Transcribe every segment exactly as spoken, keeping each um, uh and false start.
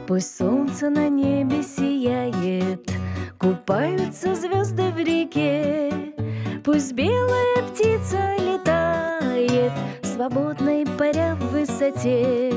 Пусть солнце на небе сияет, купаются звезды в реке. Пусть белая птица летает, свободной паря в высоте.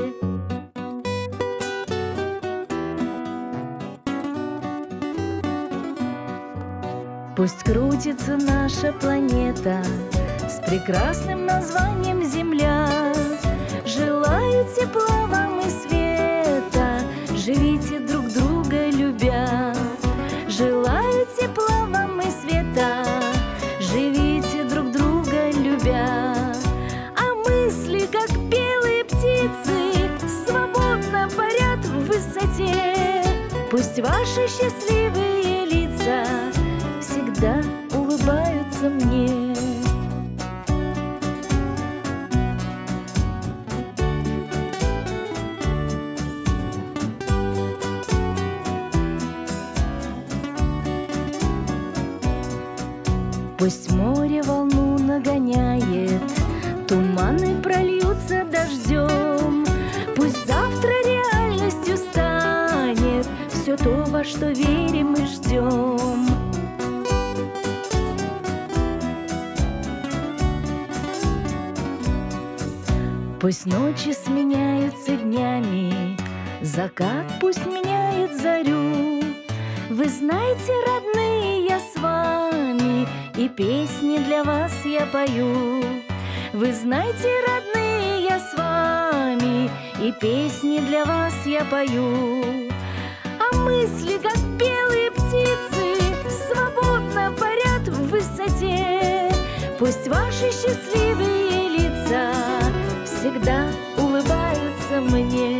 Пусть крутится наша планета с прекрасным названием Земля. Желаю тепла вам и света, живите друг друга любя. Желаю тепла вам и света, живите друг друга любя. А мысли, как белые птицы, свободно парят в высоте. Пусть ваши счастливые лица всегда улыбаются мне. Пусть море волну нагоняет, туманы прольются дождем. Пусть завтра реальностью станет все то, во что верим и ждем. Пусть ночи сменяются днями, закат пусть меняет зарю. Вы знаете, родные, я с вами, и песни для вас я пою. Вы знаете, родные, я с вами, и песни для вас я пою. А мысли, как белые птицы, свободно парят в высоте. Пусть ваши счастливые лица всегда улыбаются мне.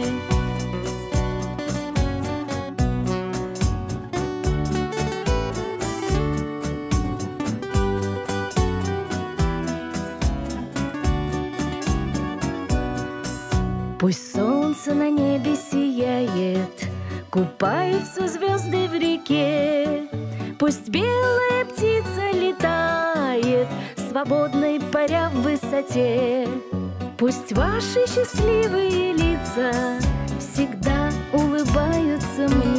Пусть солнце на небе сияет, купаются звезды в реке. Пусть белая птица летает, свободной паря в высоте. Пусть ваши счастливые лица всегда улыбаются мне.